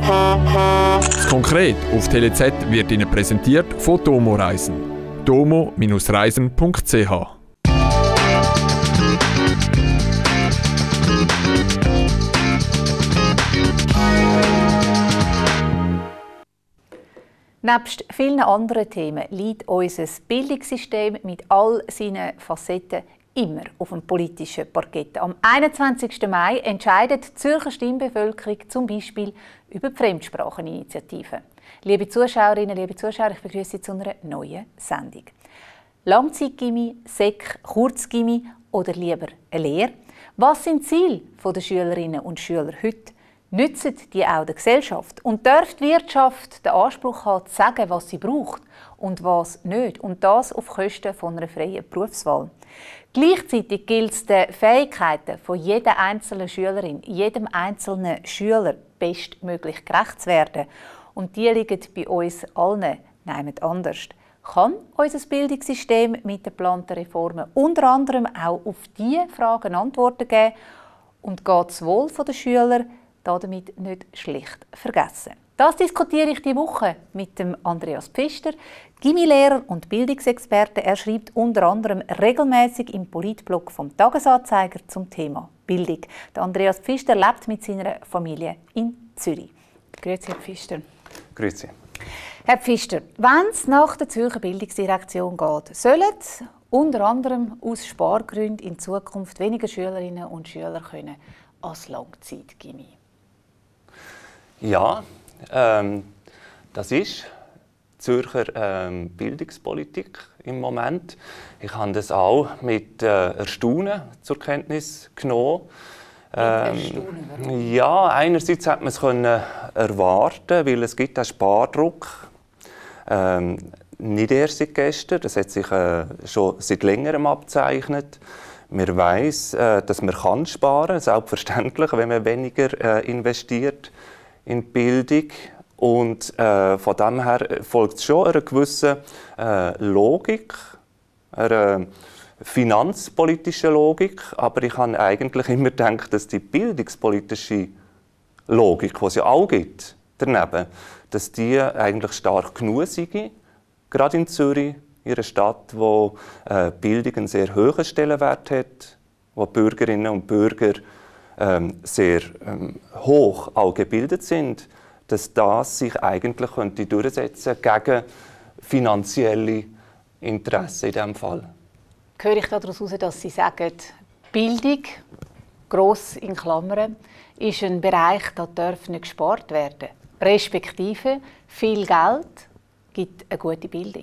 Konkret auf TeleZ wird Ihnen präsentiert von Domo Reisen. domo-reisen.ch. Nebst vielen anderen Themen liegt unser Bildungssystem mit all seinen Facetten immer auf dem politischen Parkett. Am 21. Mai entscheidet die Zürcher Stimmbevölkerung zum Beispiel über die Fremdspracheninitiative. Liebe Zuschauerinnen, liebe Zuschauer, ich begrüße Sie zu einer neuen Sendung. Langzeitgymi, Sek, Kurzgymi oder lieber eine Lehre? Was sind die Ziele der Schülerinnen und Schüler heute? Nützen die auch der Gesellschaft? Und darf die Wirtschaft den Anspruch haben, zu sagen, was sie braucht und was nicht? Und das auf Kosten von einer freien Berufswahl. Gleichzeitig gilt es, den Fähigkeiten von jeder einzelnen Schülerin, jedem einzelnen Schüler bestmöglich gerecht zu werden. Und die liegen bei uns allen niemand anders. Kann unser Bildungssystem mit den geplanten Reformen unter anderem auch auf diese Fragen Antworten geben? Und geht das Wohl der Schüler damit nicht schlicht vergessen? Das diskutiere ich diese Woche mit dem Andreas Pfister, Gymnasiallehrer und Bildungsexperte. Er schreibt unter anderem regelmäßig im Politblog vom Tagesanzeiger zum Thema Bildung. Der Andreas Pfister lebt mit seiner Familie in Zürich. Grüezi, Herr Pfister. Grüezi. Herr Pfister, wenn es nach der Zürcher Bildungsdirektion geht, sollen unter anderem aus Spargründen in Zukunft weniger Schülerinnen und Schüler können als Langzeitgymi? Ja, das ist Zürcher Bildungspolitik im Moment. Ich habe das auch mit Erstaunen zur Kenntnis genommen. Ja, einerseits hat man es erwarten, weil es gibt einen Spardruck. Nicht erst seit gestern, das hat sich schon seit längerem abzeichnet. Man weiss, dass man sparen kann, selbstverständlich, wenn man weniger investiert in die Bildung. Und von dem her folgt es schon einer gewissen Logik, einer finanzpolitischen Logik. Aber ich habe eigentlich immer gedacht, dass die bildungspolitische Logik, die es ja auch gibt, daneben, dass die eigentlich stark genug sei, gerade in Zürich, in einer Stadt, wo Bildung einen sehr hohen Stellenwert hat, wo die Bürgerinnen und Bürger sehr hoch auch gebildet sind, dass das sich eigentlich könnte durchsetzen gegen finanzielle Interessen in diesem Fall. Höre ich daraus heraus, dass Sie sagen, Bildung, gross in Klammern, ist ein Bereich, da darf nicht gespart werden. Respektive viel Geld gibt eine gute Bildung.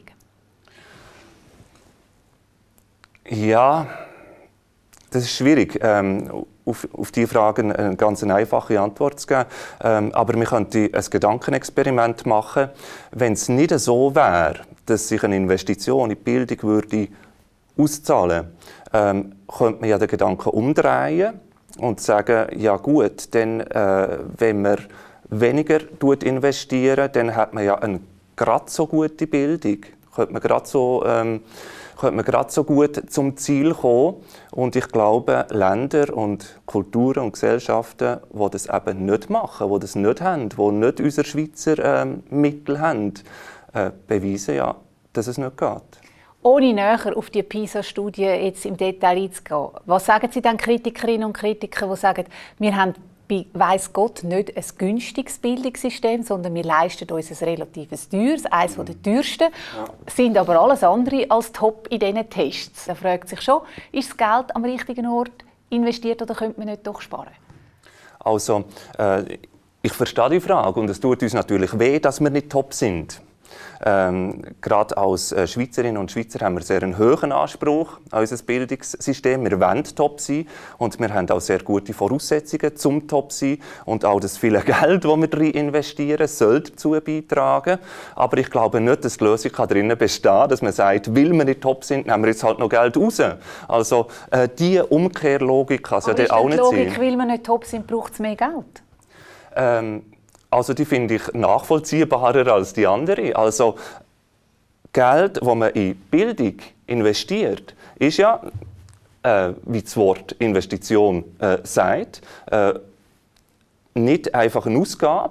Ja, das ist schwierig, auf diese Fragen eine ganz einfache Antwort zu geben. Aber wir könnten ein Gedankenexperiment machen. Wenn es nicht so wäre, dass sich eine Investition in die Bildung würde auszahlen würde, könnte man ja den Gedanken umdrehen und sagen, ja gut, dann, wenn man weniger investiert, dann hat man ja eine gerade so gute Bildung. Könnte man gerade so gut zum Ziel kommen. Und ich glaube, Länder und Kulturen und Gesellschaften, die das eben nicht machen, die das nicht haben, die nicht unsere Schweizer Mittel haben, beweisen ja, dass es nicht geht. Ohne näher auf die PISA-Studie jetzt im Detail einzugehen, was sagen Sie den Kritikerinnen und Kritikern, die sagen, wir haben weiss Gott nicht ein günstiges Bildungssystem, sondern wir leisten uns ein relativ teures, eines der teuersten, sind aber alles andere als top in diesen Tests. Da fragt sich schon, ist das Geld am richtigen Ort investiert oder könnte man nicht doch sparen? Also, ich verstehe die Frage und es tut uns natürlich weh, dass wir nicht top sind. Gerade als Schweizerinnen und Schweizer haben wir sehr einen hohen Anspruch an unser Bildungssystem. Wir wollen top sein und wir haben auch sehr gute Voraussetzungen zum top sein. Und auch das viele Geld, das wir darin investieren, soll dazu beitragen. Aber ich glaube nicht, dass die Lösung darin besteht, dass man sagt, weil wir nicht top sind, nehmen wir jetzt halt noch Geld raus. Also diese Umkehrlogik kann es ja auch nicht sein. Aber ist die Logik, weil wir nicht top sind, braucht es mehr Geld? Also die finde ich nachvollziehbarer als die andere. Also Geld, das man in Bildung investiert, ist ja, wie das Wort Investition sagt, nicht einfach eine Ausgabe,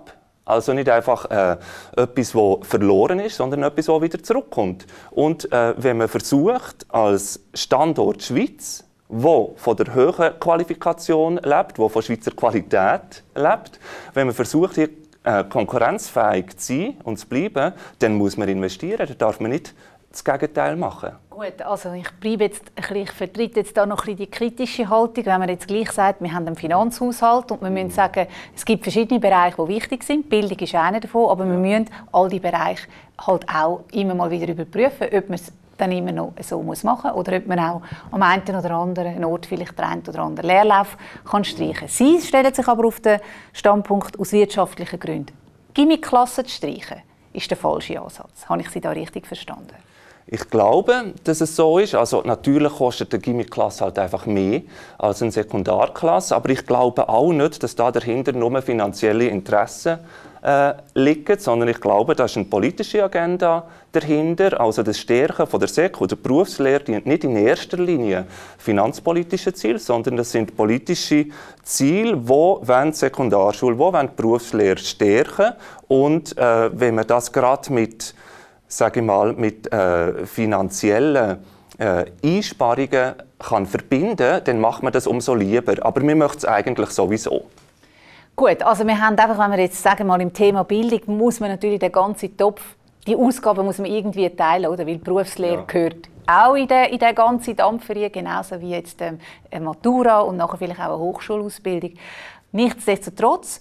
Also nicht einfach etwas, das verloren ist, sondern etwas, das wieder zurückkommt. Und wenn man versucht, als Standort Schweiz, wo von der hohen Qualifikation lebt, wo von Schweizer Qualität lebt, wenn man versucht, hier konkurrenzfähig zu sein und zu bleiben, dann muss man investieren. Da darf man nicht das Gegenteil machen. Gut, also ich vertrete jetzt da noch ein bisschen die kritische Haltung, wenn man jetzt gleich sagt, wir haben einen Finanzhaushalt und wir müssen sagen, es gibt verschiedene Bereiche, die wichtig sind. Bildung ist einer davon, aber wir müssen all die Bereiche halt auch immer mal wieder überprüfen, ob man es dann immer noch so machen muss oder ob man auch am einen oder anderen Ort vielleicht den einen oder anderen Leerlauf kann streichen. Sie stellen sich aber auf den Standpunkt aus wirtschaftlichen Gründen. Gimmiklassen zu streichen, ist der falsche Ansatz. Habe ich Sie da richtig verstanden? Ich glaube, dass es so ist. Also natürlich kostet eine Gimmiklasse halt einfach mehr als eine Sekundarklasse, aber ich glaube auch nicht, dass da dahinter nur finanzielle Interessen liegen, sondern ich glaube, da ist eine politische Agenda dahinter. Also das Stärken von der Sek oder der Berufslehre dient nicht in erster Linie finanzpolitische Ziele, sondern das sind politische Ziele, wo die Sekundarschule, wo die Berufslehre stärken. Und wenn man das gerade mit, sage ich mal, mit finanziellen Einsparungen kann verbinden, dann macht man das umso lieber. Aber wir möchten es eigentlich sowieso. Gut, also wir haben einfach, wenn wir jetzt sagen mal im Thema Bildung, muss man natürlich den ganzen Topf, die Ausgaben muss man irgendwie teilen, oder? Weil die Berufslehre gehört auch in den ganzen Dampf rein, genauso wie jetzt eine Matura und nachher vielleicht auch eine Hochschulausbildung. Nichtsdestotrotz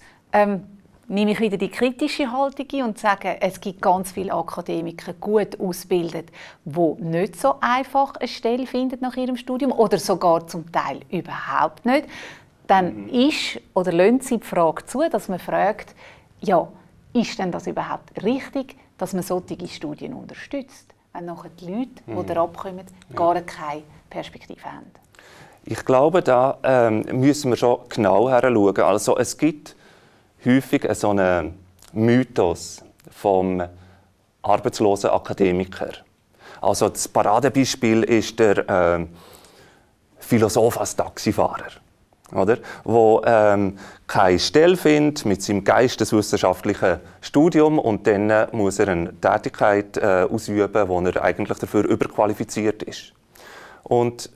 nehme ich wieder die kritische Haltung ein und sage, es gibt ganz viele Akademiker, gut ausgebildet, die nicht so einfach eine Stelle finden nach ihrem Studium oder sogar zum Teil überhaupt nicht. Dann ist oder lassen Sie die Frage zu, dass man fragt, ja, ist denn das überhaupt richtig, dass man solche Studien unterstützt, wenn nachher die Leute, die da abkommen, gar keine Perspektive haben? Ich glaube, da müssen wir schon genau hinschauen. Also es gibt häufig so einen Mythos vom arbeitslosen Akademiker. Also das Paradebeispiel ist der Philosoph als Taxifahrer, oder? Wo keine Stelle findet mit seinem geisteswissenschaftlichen Studium und dann muss er eine Tätigkeit ausüben, wo er eigentlich dafür überqualifiziert ist. Und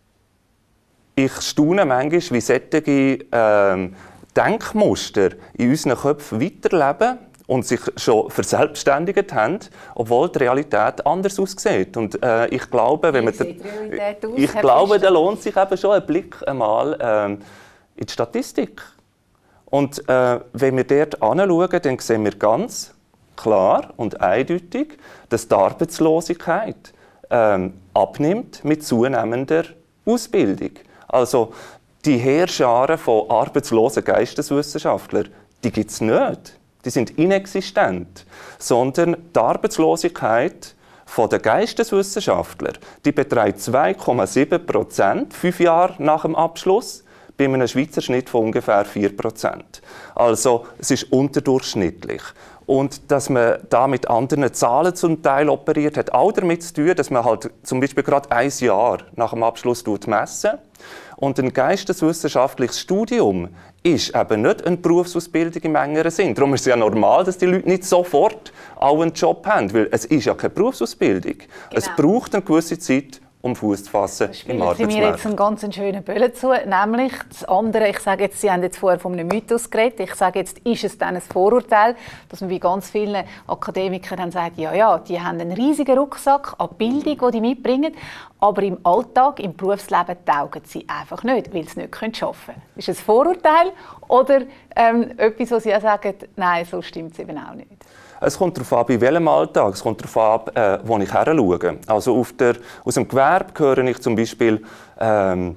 ich staune manchmal, wie solche Denkmuster in unseren Köpfen weiterleben und sich schon verselbstständigt haben, obwohl die Realität anders aussieht. Und ich glaube, wenn man da lohnt sich eben schon ein Blick einmal in die Statistik. Und wenn wir dort anschauen, dann sehen wir ganz klar und eindeutig, dass die Arbeitslosigkeit abnimmt mit zunehmender Ausbildung. Also die Heerscharen von arbeitslosen Geisteswissenschaftlern, die gibt es nicht. Die sind inexistent. Sondern die Arbeitslosigkeit der Geisteswissenschaftler, die beträgt 2,7%, 5 Jahre nach dem Abschluss, bei einem Schweizer Schnitt von ungefähr 4%. Also es ist unterdurchschnittlich. Und dass man da mit anderen Zahlen zum Teil operiert, hat auch damit zu tun, dass man halt zum Beispiel gerade 1 Jahr nach dem Abschluss messen. Und ein geisteswissenschaftliches Studium ist eben nicht eine Berufsausbildung im engeren Sinn. Darum ist es ja normal, dass die Leute nicht sofort auch einen Job haben, weil es ist ja keine Berufsausbildung. Genau. Es braucht eine gewisse Zeit, um Fuß zu fassen im Arbeitsmarkt. Sie mir jetzt einen ganz schönen Böllen zu, nämlich das andere, ich sage jetzt, Sie haben jetzt vorher von einem Mythos geredet, ich sage jetzt, ist es dann ein Vorurteil, dass man bei ganz vielen Akademikern dann sagt, ja, die haben einen riesigen Rucksack an Bildung, die die mitbringen, aber im Alltag, im Berufsleben taugen sie einfach nicht, weil sie nicht arbeiten können. Ist es ein Vorurteil oder etwas, wo Sie auch sagen, nein, so stimmt es eben auch nicht? Es kommt darauf an, bei welchem Alltag. Es kommt darauf an, wo ich hinschaue. Also aus dem Gewerbe höre ich zum Beispiel den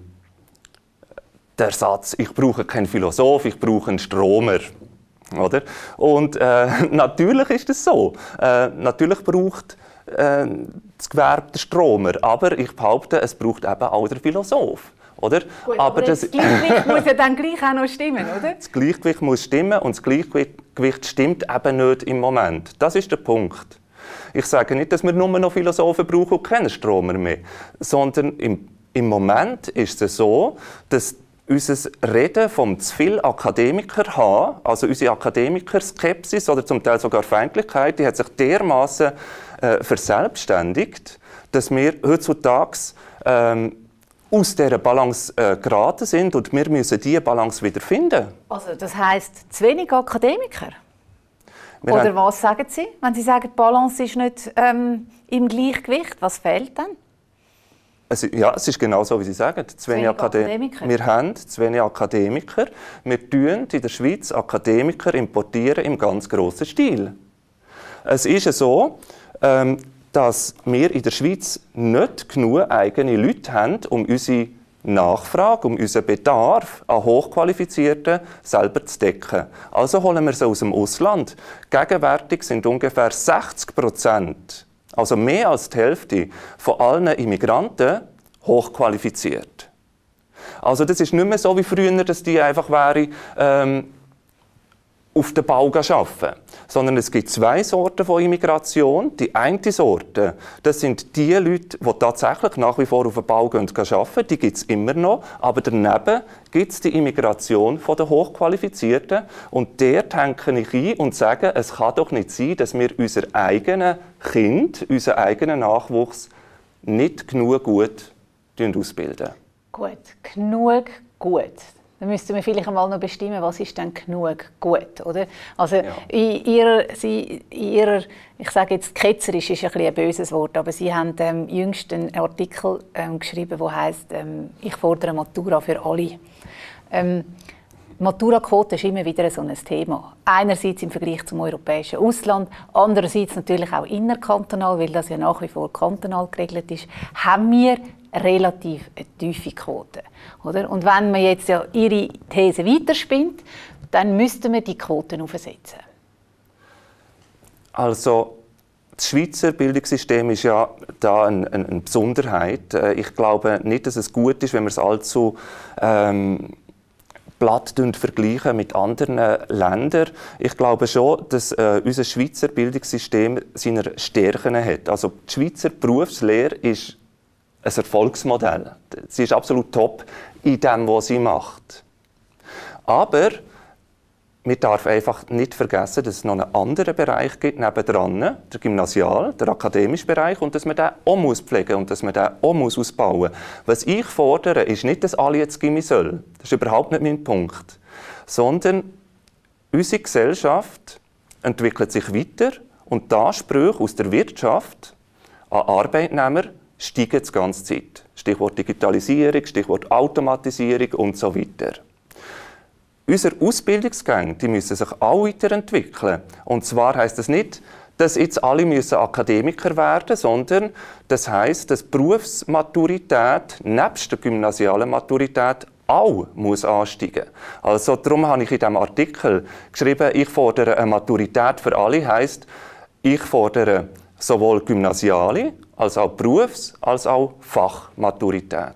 Satz, ich brauche keinen Philosoph, ich brauche einen Stromer. Oder? Und natürlich ist das so. Natürlich braucht das Gewerbe den Stromer. Aber ich behaupte, es braucht eben auch den Philosoph. Oder? Gut, aber das Gleichgewicht muss ja dann gleich auch noch stimmen, oder? Das Gleichgewicht muss stimmen und das Gleichgewicht stimmt eben nicht im Moment. Das ist der Punkt. Ich sage nicht, dass wir nur noch Philosophen brauchen und keine Stromer mehr, sondern im Moment ist es so, dass unser Reden vom zu viel Akademiker haben, also unsere Akademiker-Skepsis oder zum Teil sogar Feindlichkeit, die hat sich dermaßen verselbstständigt, dass wir heutzutage aus dieser Balance geraten sind und wir müssen diese Balance wieder finden. Also das heisst, zu wenig Akademiker? Oder was sagen Sie, wenn Sie sagen, die Balance ist nicht im Gleichgewicht? Was fehlt dann? Ja, es ist genau so, wie Sie sagen. Zu wenig Akademiker. Wir haben zu wenig Akademiker. Wir tun in der Schweiz Akademiker importieren im ganz grossen Stil. Es ist so, dass wir in der Schweiz nicht genug eigene Leute haben, um unsere Nachfrage, um unseren Bedarf an Hochqualifizierten selber zu decken. Also holen wir sie aus dem Ausland. Gegenwärtig sind ungefähr 60%, also mehr als die Hälfte von allen Immigranten, hochqualifiziert. Also das ist nicht mehr so wie früher, dass die einfach wären, auf den Bau arbeiten. Sondern es gibt zwei Sorten von Immigration. Die eine Sorte, das sind die Leute, die tatsächlich nach wie vor auf den Bau arbeiten. Die gibt es immer noch. Aber daneben gibt es die Immigration der Hochqualifizierten. Und dort hänge ich ein und sage, es kann doch nicht sein, dass wir unser eigenes Kind, unseren eigenen Nachwuchs nicht genug gut ausbilden. Gut, genug gut. Dann müssten wir vielleicht einmal noch bestimmen, was ist denn genug gut, oder? Also ja. in ihrer, ich sage jetzt ketzerisch, ist ein böses Wort, aber Sie haben jüngst einen Artikel geschrieben, der heisst, ich fordere Matura für alle. Maturaquote ist immer wieder so ein Thema. Einerseits im Vergleich zum europäischen Ausland, andererseits natürlich auch innerkantonal, weil das ja nach wie vor kantonal geregelt ist, haben wir relativ eine tiefe Quote. Oder? Und wenn man jetzt ja Ihre These weiterspinnt, dann müssten wir die Quoten aufsetzen. Also das Schweizer Bildungssystem ist ja da eine Besonderheit. Ich glaube nicht, dass es gut ist, wenn wir es allzu platt vergleichen mit anderen Ländern. Ich glaube schon, dass unser Schweizer Bildungssystem seine Stärken hat. Also die Schweizer Berufslehre ist ein Erfolgsmodell. Sie ist absolut top in dem, was sie macht. Aber man darf einfach nicht vergessen, dass es noch einen anderen Bereich gibt nebendran, der Gymnasial, der akademische Bereich, und dass man den auch pflegen muss und dass man den auch ausbauen muss. Was ich fordere, ist nicht, dass alle jetzt Gymi sollen. Das ist überhaupt nicht mein Punkt. Sondern unsere Gesellschaft entwickelt sich weiter und die Ansprüche aus der Wirtschaft an Arbeitnehmer steigen die ganze Zeit. Stichwort Digitalisierung, Stichwort Automatisierung und so weiter. Unsere Ausbildungsgänge, die müssen sich auch weiterentwickeln. Und zwar heisst das nicht, dass jetzt alle Akademiker werden müssen, sondern das heisst, dass die Berufsmaturität nebst der gymnasialen Maturität auch muss ansteigen. Also darum habe ich in diesem Artikel geschrieben, ich fordere eine Maturität für alle, heisst, ich fordere sowohl gymnasiale als auch Berufs- als auch Fachmaturität.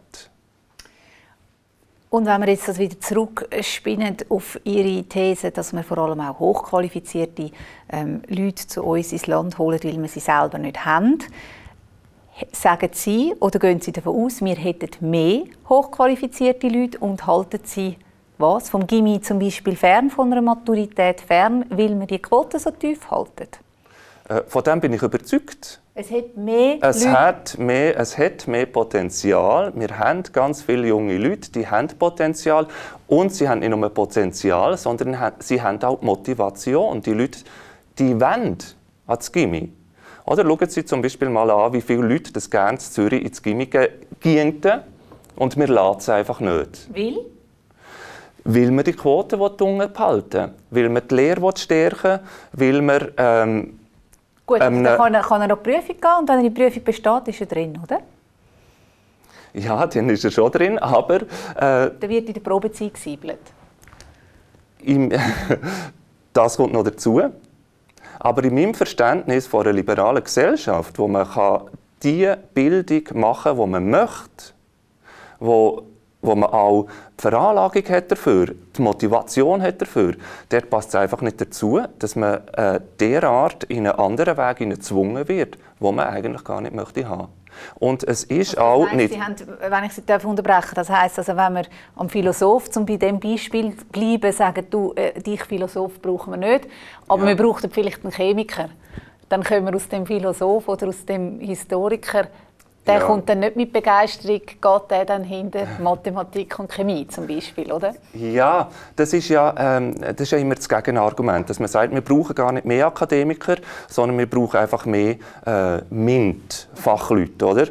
Und wenn wir jetzt das wieder zurückspinnen auf Ihre These, dass wir vor allem auch hochqualifizierte Leute zu uns ins Land holen, weil wir sie selber nicht haben, sagen Sie oder gehen Sie davon aus, wir hätten mehr hochqualifizierte Leute und halten Sie was? Vom Gymi zum Beispiel fern von einer Maturität fern, weil wir die Quote so tief halten? Von dem bin ich überzeugt. Es hat mehr es hat mehr Potenzial. Wir haben ganz viele junge Leute, die haben Potenzial. Und sie haben nicht nur Potenzial, sondern sie haben auch Motivation. Die Leute, die wollen ans Gymi. Oder schauen Sie zum Beispiel mal an, wie viele Leute das gerne in Zürich ins Gymi gehen. Und wir lassen es einfach nicht. Weil? Weil wir die Quote unten behalten will. Weil wir die Lehre stärken will. Weil wir gut, dann kann er noch die Prüfung gehen und wenn er die Prüfung besteht, ist er drin, oder? Ja, dann ist er schon drin, aber... dann wird in der Probezeit gesiebelt. Das kommt noch dazu. Aber in meinem Verständnis von einer liberalen Gesellschaft, wo man die Bildung machen kann, die man möchte, wo man auch die Veranlagung hat dafür, die Motivation hat dafür, dort passt es einfach nicht dazu, dass man derart in einen anderen Weg gezwungen wird, den man eigentlich gar nicht möchte haben. Und es ist also auch heisst, nicht... Sie haben, wenn ich Sie unterbrechen darf, das heisst, also, wenn wir am Philosoph, um bei diesem Beispiel bleiben, sagen, du, dich Philosoph brauchen wir nicht, aber wir brauchen vielleicht einen Chemiker. Dann können wir aus dem Philosoph oder aus dem Historiker, der kommt dann nicht mit Begeisterung, geht der dann hinter Mathematik und Chemie zum Beispiel, oder? Ja, das ist ja immer das Gegenargument, dass man sagt, wir brauchen gar nicht mehr Akademiker, sondern wir brauchen einfach mehr MINT-Fachleute, oder?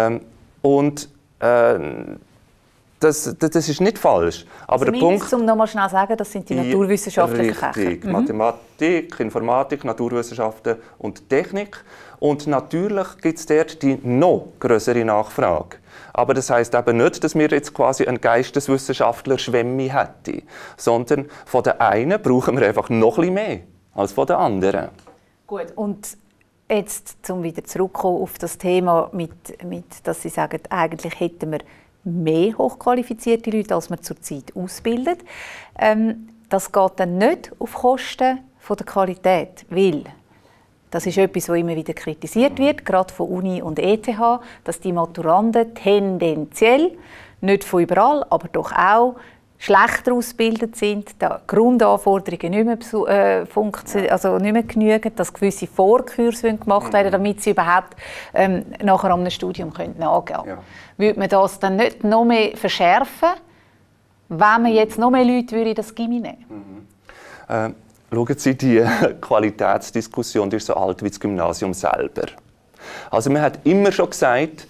Das ist nicht falsch. Aber also der Punkt, um noch mal schnell sagen, das sind die naturwissenschaftlichen Fächer. Richtig. Mathematik, Informatik, Naturwissenschaften und Technik. Und natürlich gibt es dort die noch größere Nachfrage. Aber das heisst eben nicht, dass wir jetzt quasi einen Geisteswissenschaftler Schwemmi hätten, sondern von den einen brauchen wir einfach noch ein bisschen mehr als von den anderen. Gut, und jetzt, um wieder zurückzukommen auf das Thema, dass Sie sagen, eigentlich hätten wir mehr hochqualifizierte Leute, als man zurzeit ausbildet. Das geht dann nicht auf Kosten der Qualität, weil das ist etwas, was immer wieder kritisiert wird, gerade von Uni und ETH, dass die Maturanden tendenziell, nicht von überall, aber doch auch, schlechter ausgebildet sind, da Grundanforderungen nicht mehr, nicht mehr genügen, dass gewisse Vorkurse gemacht werden, damit sie überhaupt nachher an einem Studium nachgehen können. Ja. Würde man das dann nicht noch mehr verschärfen, wenn man jetzt noch mehr Leute in das Gymi nehmen? Schauen Sie, die Qualitätsdiskussion die ist so alt wie das Gymnasium selber. Also man hat immer schon gesagt,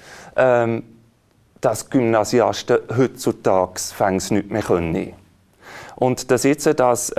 dass Gymnasiasten heutzutage nicht mehr können. Und dass jetzt das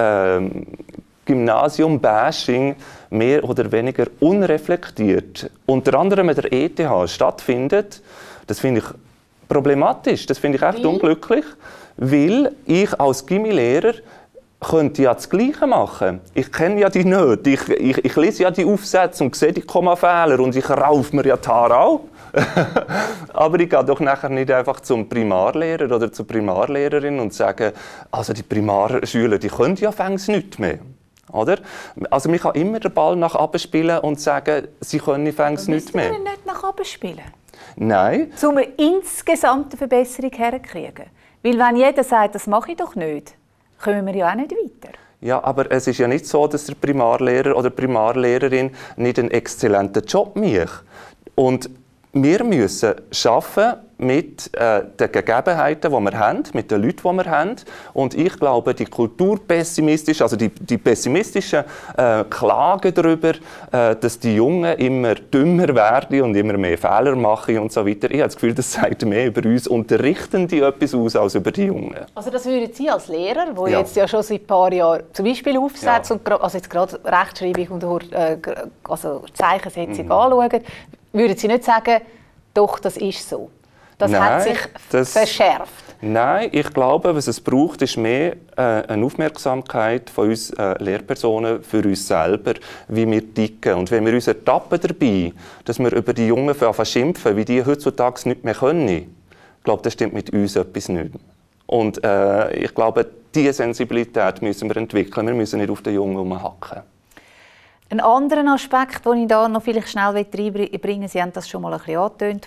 Gymnasium-Bashing mehr oder weniger unreflektiert, unter anderem mit der ETH, stattfindet, das finde ich problematisch, das finde ich echt unglücklich, weil ich als Gymnasiallehrer könnte ja das Gleiche machen. Ich kenne ja die nicht. Ich lese ja die Aufsätze und sehe die Kommafehler und ich raufe mir ja die Haare auch. Aber ich gehe doch nachher nicht einfach zum Primarlehrer oder zur Primarlehrerin und sage, also die Primarschüler, die können ja fängs nichts mehr. Oder? Also man kann immer den Ball nach oben spielen und sagen, sie können fängs nichts mehr. Müssen wir nicht nach oben spielen? Nein. Um eine insgesamte Verbesserung herzukriegen. Weil wenn jeder sagt, das mache ich doch nicht, kommen wir ja auch nicht weiter. Ja, aber es ist ja nicht so, dass der Primarlehrer oder die Primarlehrerin nicht einen exzellenten Job macht. Und wir müssen arbeiten mit den Gegebenheiten, die wir haben, mit den Leuten, die wir haben. Und ich glaube, die kulturpessimistischen, also die pessimistischen Klagen darüber, dass die Jungen immer dümmer werden und immer mehr Fehler machen und so weiter, ich habe das Gefühl, das sagt mehr über uns Unterrichtende etwas aus als über die Jungen. Also das würden Sie als Lehrer, der jetzt ja schon seit ein paar Jahren zum Beispiel Aufsätze und also jetzt gerade Rechtschreibung und Zeichensetzung anschauen, würden Sie nicht sagen, doch, das ist so? Das hat sich verschärft. Nein, ich glaube, was es braucht, ist mehr eine Aufmerksamkeit von uns Lehrpersonen für uns selber, wie wir ticken. Und wenn wir uns ertappen dabei, dass wir über die Jungen schimpfen, wie die heutzutage nicht mehr können, ich glaube, das stimmt mit uns etwas nicht. Und ich glaube, diese Sensibilität müssen wir entwickeln. Wir müssen nicht auf den Jungen rumhacken. Ein anderer Aspekt, den ich da noch vielleicht schnell reinbringen will, Sie haben das schon mal ein bisschen angetönt,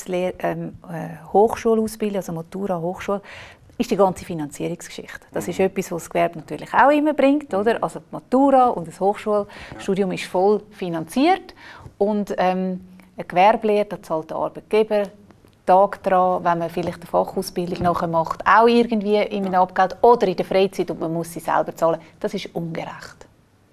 Hochschulausbildung, also Matura, Hochschule, ist die ganze Finanzierungsgeschichte. Das ist etwas, was das Gewerbe natürlich auch immer bringt, oder? Also die Matura und das Hochschulstudium ist voll finanziert und eine Gewerblehre, da zahlt der Arbeitgeber Tag dran, wenn man vielleicht eine Fachausbildung nachher macht, auch irgendwie in einem Abgeld oder in der Freizeit und man muss sie selber zahlen. Das ist ungerecht.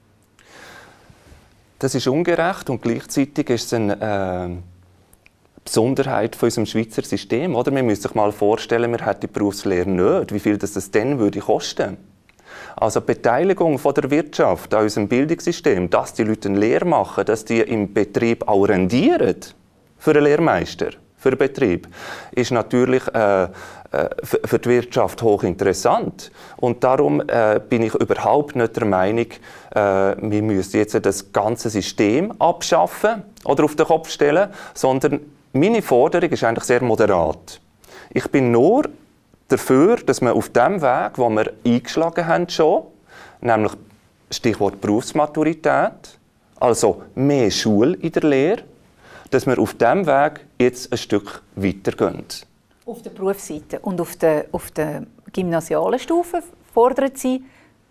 Das ist ungerecht und gleichzeitig ist es eine Besonderheit von unserem Schweizer System. Oder? Man müsste sich mal vorstellen, wir hätten die Berufslehre nicht. Wie viel das dann würde kosten? Also die Beteiligung von der Wirtschaft an unserem Bildungssystem, dass die Leute eine Lehre machen, dass die im Betrieb auch rendieren für einen Lehrmeister, für den Betrieb, ist natürlich für die Wirtschaft hochinteressant. Und darum bin ich überhaupt nicht der Meinung, wir müssen jetzt das ganze System abschaffen oder auf den Kopf stellen, sondern meine Forderung ist eigentlich sehr moderat. Ich bin nur dafür, dass man auf dem Weg, den wir eingeschlagen haben schon, nämlich Stichwort Berufsmaturität, also mehr Schule in der Lehre, dass wir auf diesem Weg jetzt ein Stück weitergehen. Auf der Berufsseite und auf der gymnasialen Stufe fordern Sie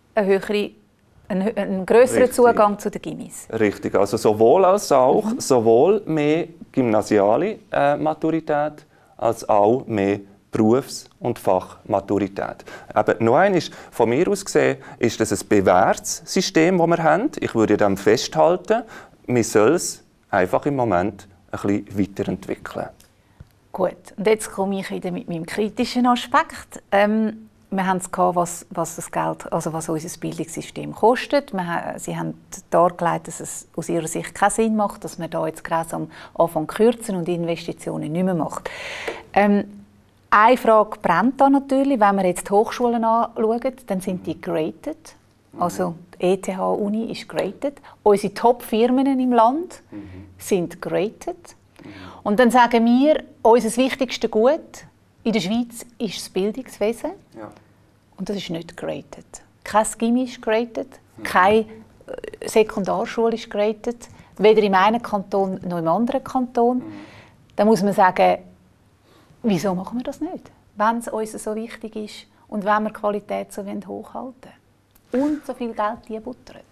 einen grösseren Zugang zu den Gimmis. Richtig, also sowohl als auch, sowohl mehr gymnasiale Maturität als auch mehr Berufs- und Fachmaturität. Aber noch einmal, von mir aus gesehen, ist das ein bewährtes System, das wir haben. Ich würde dem festhalten, man soll es einfach im Moment ein bisschen weiterentwickeln. Gut, und jetzt komme ich wieder mit meinem kritischen Aspekt. Wir haben es gehabt, was das Geld, also was unser Bildungssystem kostet. Sie haben dargelegt, dass es aus Ihrer Sicht keinen Sinn macht, dass man da jetzt grausam anfängt zu kürzen und Investitionen nicht mehr macht. Eine Frage brennt da natürlich, wenn wir jetzt die Hochschulen anschauen, dann sind die gerated. Also die ETH-Uni ist gerated. Unsere Top-Firmen im Land sind gerated. Und dann sagen wir, unser wichtigste Gut in der Schweiz ist das Bildungswesen. Ja. Und das ist nicht gerated. Kein Gymnasium ist gerated, keine Sekundarschule ist gerated, weder im einen Kanton noch im anderen Kanton. Da muss man sagen, wieso machen wir das nicht? Wenn es uns so wichtig ist und wenn wir die Qualität so hochhalten wollen und so viel Geld buttern.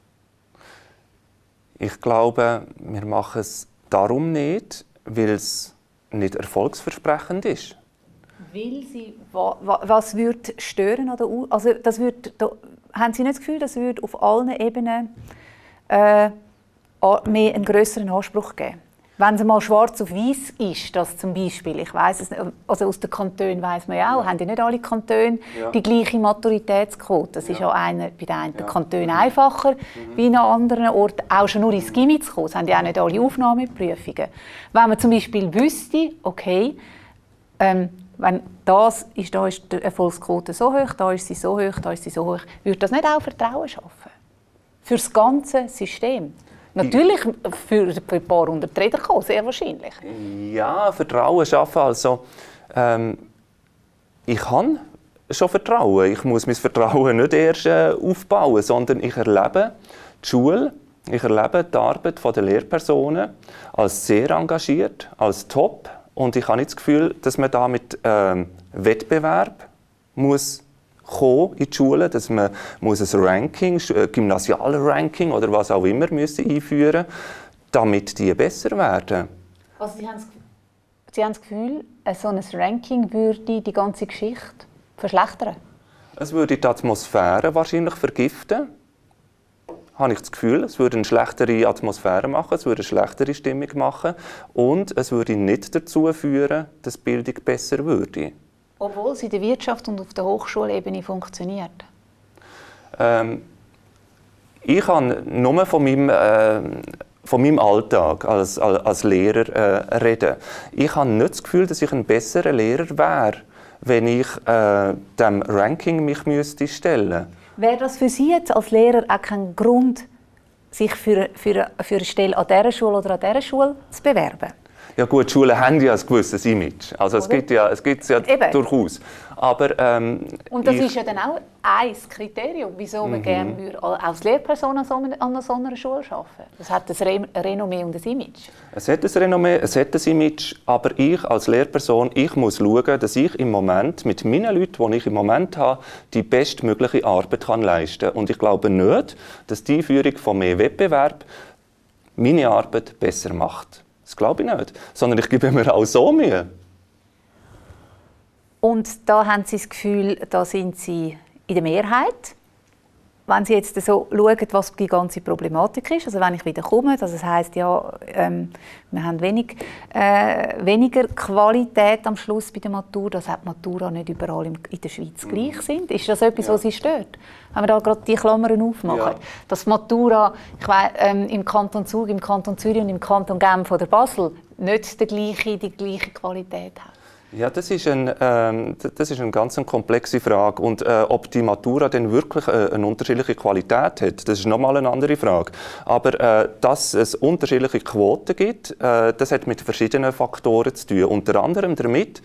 Ich glaube, wir machen es darum nicht, weil es nicht erfolgsversprechend ist. Weil sie, was würde stören? Oder, also das haben Sie nicht das Gefühl, das würde auf allen Ebenen mehr einen grösseren Anspruch geben? Wenn es mal schwarz auf weiß ist, dass zum Beispiel, ich weiss es nicht, also aus den Kantonen weiss man ja auch, haben ja nicht alle Kantone die gleiche Maturitätsquote. Das ist ja bei den einen Kantonen einfacher, wie an anderen Orten. Auch schon nur ins Gymnasium zu kommen, das haben ja auch nicht alle Aufnahmeprüfungen. Wenn man zum Beispiel wüsste, okay, wenn da ist die Erfolgsquote so hoch, da ist sie so hoch, da ist sie so hoch, würde das nicht auch Vertrauen schaffen? Für das ganze System? Natürlich für ein paar hundert Räder kommen, sehr wahrscheinlich. Ja, Vertrauen schaffen. Also, ich habe schon Vertrauen. Ich muss mein Vertrauen nicht erst aufbauen, sondern ich erlebe die Schule, ich erlebe die Arbeit der Lehrpersonen als sehr engagiert, als top. Und ich habe nicht das Gefühl, dass man da mit Wettbewerb muss kommen in die Schule, dass man muss ein Ranking, ein gymnasiales Ranking oder was auch immer einführen, damit die besser werden. Also Sie haben das Gefühl, so ein Ranking würde die ganze Geschichte verschlechtern? Es würde die Atmosphäre wahrscheinlich vergiften. Habe ich das Gefühl, es würde eine schlechtere Atmosphäre machen, es würde eine schlechtere Stimmung machen und es würde nicht dazu führen, dass die Bildung besser würde. Obwohl es in der Wirtschaft und auf der Hochschulebene funktioniert? Ich kann nur von meinem Alltag als Lehrer reden. Ich habe nicht das Gefühl, dass ich ein besserer Lehrer wäre, wenn ich dem Ranking mich stellen müsste. Wäre das für Sie jetzt als Lehrer auch kein Grund, sich für eine Stelle an dieser Schule oder an dieser Schule zu bewerben? Ja gut, die Schulen haben ja ein gewisses Image. Also es gibt es ja durchaus. Aber, und das ist ja dann auch ein Kriterium, wieso man gerne als Lehrperson an so einer Schule arbeiten würde. Das hat ein Renommee und ein Image. Es hat ein Renommee, es hat ein Image, aber ich als Lehrperson, ich muss schauen, dass ich im Moment mit meinen Leuten, die ich im Moment habe, die bestmögliche Arbeit leisten kann. Und ich glaube nicht, dass die Einführung von mehr Wettbewerb meine Arbeit besser macht. Das glaube ich nicht, sondern ich gebe mir auch so Mühe. Und da haben Sie das Gefühl, da sind Sie in der Mehrheit. Wenn Sie jetzt so schauen, was die ganze Problematik ist, also wenn ich wieder komme, also das heisst, ja, wir haben weniger Qualität am Schluss bei der Matura, dass die Matura nicht überall in der Schweiz gleich sind. Ist das etwas, was Sie stört? Wenn wir da gerade die Klammern aufmachen. Ja. Dass die Matura im Kanton Zug, im Kanton Zürich und im Kanton Genf oder Basel nicht die gleiche Qualität hat. Ja, das ist eine ganz komplexe Frage. Und ob die Matura denn wirklich eine unterschiedliche Qualität hat, das ist nochmal eine andere Frage. Aber dass es unterschiedliche Quoten gibt, das hat mit verschiedenen Faktoren zu tun. Unter anderem damit,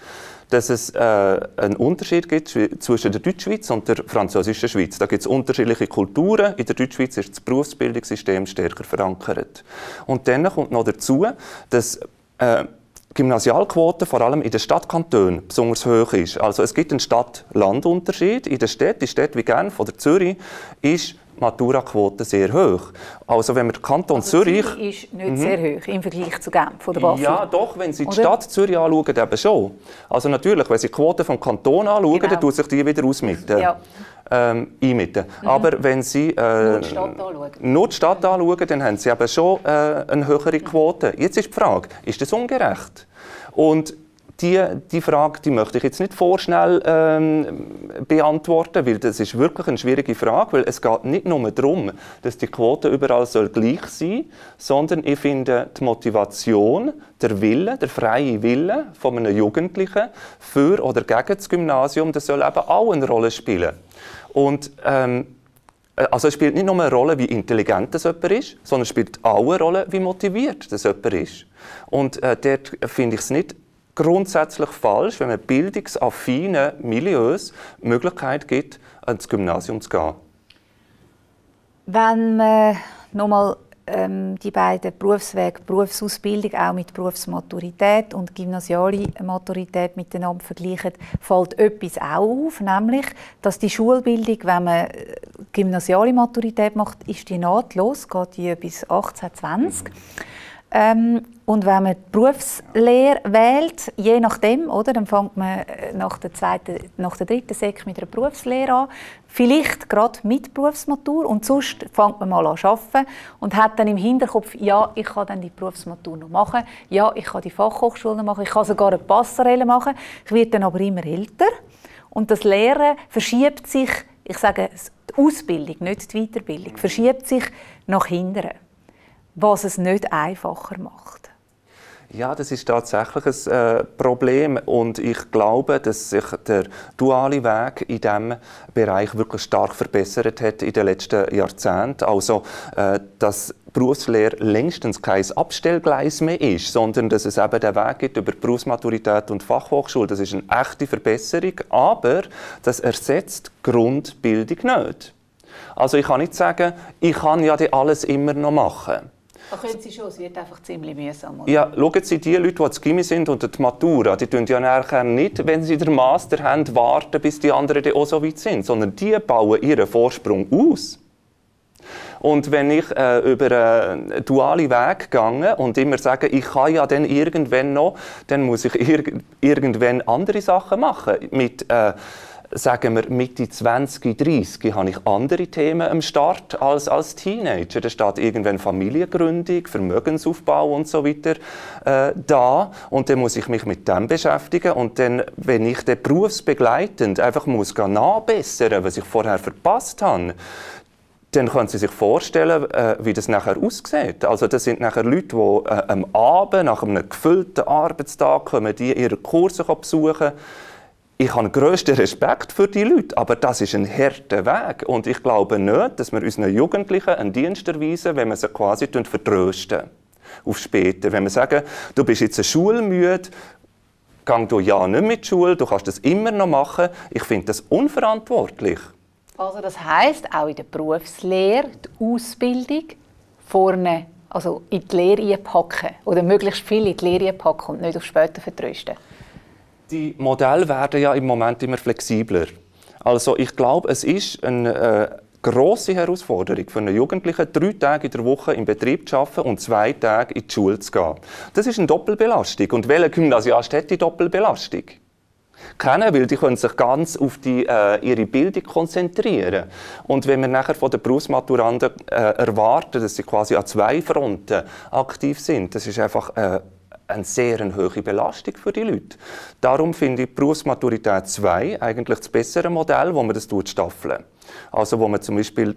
dass es einen Unterschied gibt zwischen der Deutschschweiz und der französischen Schweiz. Da gibt es unterschiedliche Kulturen. In der Deutschschweiz ist das Berufsbildungssystem stärker verankert. Und dann kommt noch dazu, dass Gymnasialquote vor allem in den Stadtkantonen besonders hoch ist. Also es gibt einen Stadt-Land-Unterschied. In den Städten, die Städte wie Genf oder Zürich, ist die Maturaquote sehr hoch. Also wenn wir den Kanton Zürich... ist nicht sehr hoch im Vergleich zu Genf oder Basel. Ja, doch, wenn Sie die Stadt Zürich anschauen, eben schon. Also natürlich, wenn Sie die Quote vom Kanton anschauen, dann tut sich die wieder ausmitten. Ja. Einmitten. Aber wenn Sie nur die Stadt anschauen, dann haben Sie eben schon eine höhere Quote. Jetzt ist die Frage, ist das ungerecht? Und die Frage die möchte ich jetzt nicht vorschnell beantworten, weil das ist wirklich eine schwierige Frage, weil es geht nicht nur darum, dass die Quote überall gleich sein soll, sondern ich finde die Motivation, der Wille, der freie Wille von einem Jugendlichen für oder gegen das Gymnasium, das soll eben auch eine Rolle spielen. Und also es spielt nicht nur eine Rolle, wie intelligent das jemand ist, sondern es spielt auch eine Rolle, wie motiviert das jemand ist. Und dort finde ich es nicht grundsätzlich falsch, wenn man bildungsaffinen Milieus die Möglichkeit gibt, ans Gymnasium zu gehen. Wenn man nochmal die beiden Berufswege, Berufsausbildung auch mit Berufsmaturität und gymnasiale Maturität miteinander vergleicht, fällt etwas auch auf, nämlich, dass die Schulbildung, wenn man gymnasiale Maturität macht, ist die nahtlos, geht die bis 18, 20. Und wenn man die Berufslehre wählt, je nachdem, oder, dann fängt man nach der dritten Sek mit einer Berufslehre an, vielleicht gerade mit Berufsmatur und sonst fängt man mal an zu arbeiten und hat dann im Hinterkopf, ja, ich kann dann die Berufsmatur noch machen, ja, ich kann die Fachhochschule noch machen, ich kann sogar eine Passerelle machen, ich werde dann aber immer älter und das Lehren verschiebt sich, ich sage, die Ausbildung, nicht die Weiterbildung, verschiebt sich nach hinten, was es nicht einfacher macht. Ja, das ist tatsächlich ein Problem und ich glaube, dass sich der duale Weg in diesem Bereich wirklich stark verbessert hat in den letzten Jahrzehnten. Also, dass Berufslehre längstens kein Abstellgleis mehr ist, sondern dass es eben den Weg gibt über Berufsmaturität und Fachhochschule. Das ist eine echte Verbesserung, aber das ersetzt die Grundbildung nicht. Also ich kann nicht sagen, ich kann ja alles immer noch machen. Das können Sie schon, es wird einfach ziemlich mühsam. Oder? Ja, schauen Sie, die Leute, die ins Gymi sind und die Matura, die tun ja nachher nicht, wenn sie den Master haben, warten, bis die anderen auch so weit sind, sondern die bauen ihren Vorsprung aus. Und wenn ich über einen dualen Weg gehe und immer sage, ich kann ja dann irgendwann noch, dann muss ich irgendwann andere Sachen machen. Mit sagen wir, Mitte 20, 30 habe ich andere Themen am Start als Teenager. Da steht irgendwann Familiengründung, Vermögensaufbau und so weiter da. Und dann muss ich mich mit dem beschäftigen. Und dann, wenn ich dann berufsbegleitend einfach muss nachbessern, was ich vorher verpasst habe, dann können Sie sich vorstellen, wie das nachher aussieht. Also das sind nachher Leute, die am Abend, nach einem gefüllten Arbeitstag, kommen die ihre Kurse besuchen. Ich habe den grössten Respekt für die Leute, aber das ist ein harter Weg. Und ich glaube nicht, dass wir unseren Jugendlichen einen Dienst erweisen, wenn wir sie quasi vertrösten auf später. Wenn wir sagen, du bist jetzt schulmüde, geh du ja nicht mit Schule, du kannst das immer noch machen. Ich finde das unverantwortlich. Also das heisst, auch in der Berufslehre, die Ausbildung vorne, also in die Lehre einpacken oder möglichst viel in die Lehre einpacken und nicht auf später vertrösten. Die Modelle werden ja im Moment immer flexibler. Also ich glaube, es ist eine grosse Herausforderung für einen Jugendlichen, 3 Tage in der Woche im Betrieb zu arbeiten und 2 Tage in die Schule zu gehen. Das ist eine Doppelbelastung. Und welcher Gymnasiast hat die Doppelbelastung? Kennen, weil die können sich ganz auf ihre Bildung konzentrieren. Und wenn wir nachher von den Berufsmaturanten erwarten, dass sie quasi an 2 Fronten aktiv sind, das ist einfach eine sehr hohe Belastung für die Leute. Darum finde ich Berufsmaturität 2 eigentlich das bessere Modell, wo man das staffeln. Also wo man zum Beispiel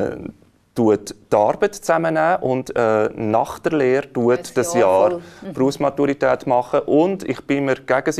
die Arbeit zusammennehmen und nach der Lehre das Jahr Berufsmaturität machen. Und ich bin mir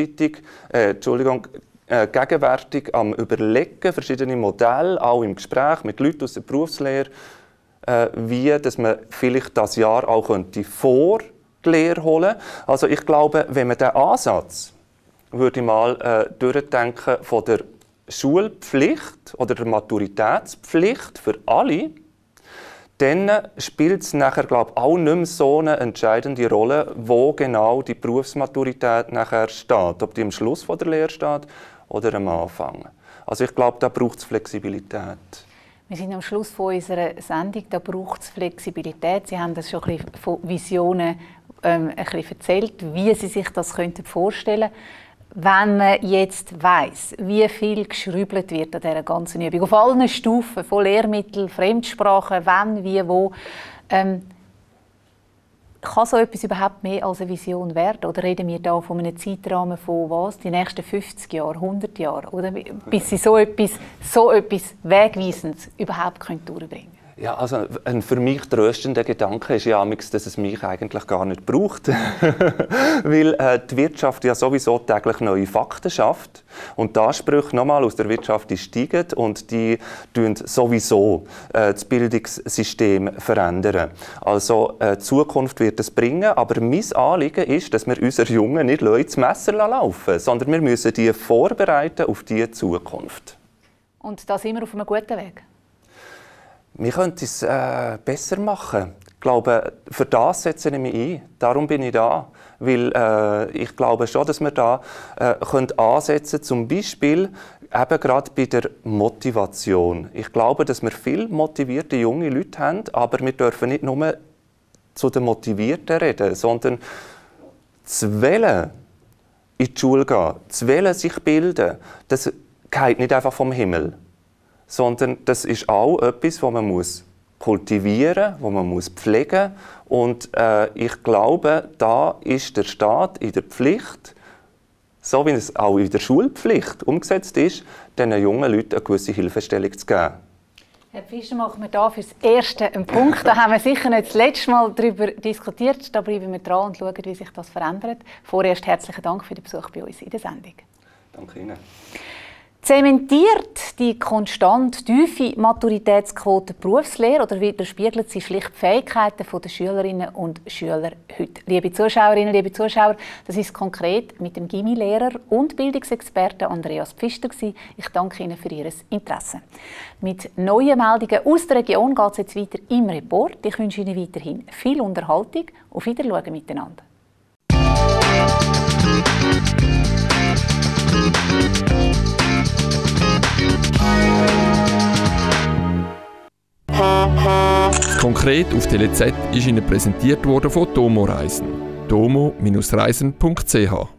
gegenwärtig am Überlegen, verschiedene Modelle, auch im Gespräch mit Leuten aus der Berufslehre, wie dass man vielleicht das Jahr auch vor die Lehre holen. Also ich glaube, wenn man diesen Ansatz würde ich mal durchdenken von der Schulpflicht oder der Maturitätspflicht für alle, dann spielt es nachher, glaube ich, auch nicht mehr so eine entscheidende Rolle, wo genau die Berufsmaturität nachher steht. Ob die am Schluss von der Lehre steht oder am Anfang. Also ich glaube, da braucht es Flexibilität. Wir sind am Schluss von unserer Sendung, da braucht es Flexibilität. Sie haben das schon ein bisschen von Visionen ein bisschen erzählt, wie Sie sich das vorstellen könnten. Wenn man jetzt weiss, wie viel geschrübelt wird an dieser ganzen Übung, auf allen Stufen, von Lehrmitteln, Fremdsprachen, wann, wie, wo, kann so etwas überhaupt mehr als eine Vision werden? Oder reden wir da von einem Zeitrahmen von was? Die nächsten 50 Jahre, 100 Jahre? Oder bis Sie so etwas Wegweisendes überhaupt durchbringen können? Ja, also ein für mich tröstender Gedanke ist ja, dass es mich eigentlich gar nicht braucht. Weil die Wirtschaft ja sowieso täglich neue Fakten schafft. Und die Ansprüche nochmal aus der Wirtschaft steigen und die sowieso das Bildungssystem verändern. Also die Zukunft wird es bringen, aber mein Anliegen ist, dass wir unsere Jungen nicht ins Messer laufen lassen, sondern wir müssen die vorbereiten auf diese Zukunft. Und da sind wir auf einem guten Weg? Wir könnten es besser machen. Ich glaube, für das setze ich mich ein. Darum bin ich da. Weil ich glaube schon, dass wir da ansetzen können, zum Beispiel eben gerade bei der Motivation. Ich glaube, dass wir viele motivierte junge Leute haben, aber wir dürfen nicht nur zu den Motivierten reden, sondern zu wollen in die Schule gehen, zu wollen sich bilden, das geht nicht einfach vom Himmel. Sondern das ist auch etwas, das man kultivieren muss, das man pflegen muss. Und ich glaube, da ist der Staat in der Pflicht, so wie es auch in der Schulpflicht umgesetzt ist, den jungen Leuten eine gewisse Hilfestellung zu geben. Herr Pfister, machen wir da für das Erste einen Punkt. Da haben wir sicher nicht das letzte Mal darüber diskutiert. Da bleiben wir dran und schauen, wie sich das verändert. Vorerst herzlichen Dank für den Besuch bei uns in der Sendung. Danke Ihnen. Zementiert die konstant tiefe Maturitätsquote Berufslehre oder widerspiegelt sie schlicht die Fähigkeiten der Schülerinnen und Schüler heute? Liebe Zuschauerinnen, liebe Zuschauer, das ist konkret mit dem Gymnasiallehrer und Bildungsexperten Andreas Pfister. Ich danke Ihnen für Ihr Interesse. Mit neuen Meldungen aus der Region geht es jetzt weiter im Report. Ich wünsche Ihnen weiterhin viel Unterhaltung. Auf Wiedersehen miteinander. Konkret auf Tele Z ist Ihnen präsentiert worden von Domo Reisen. domo-reisen.ch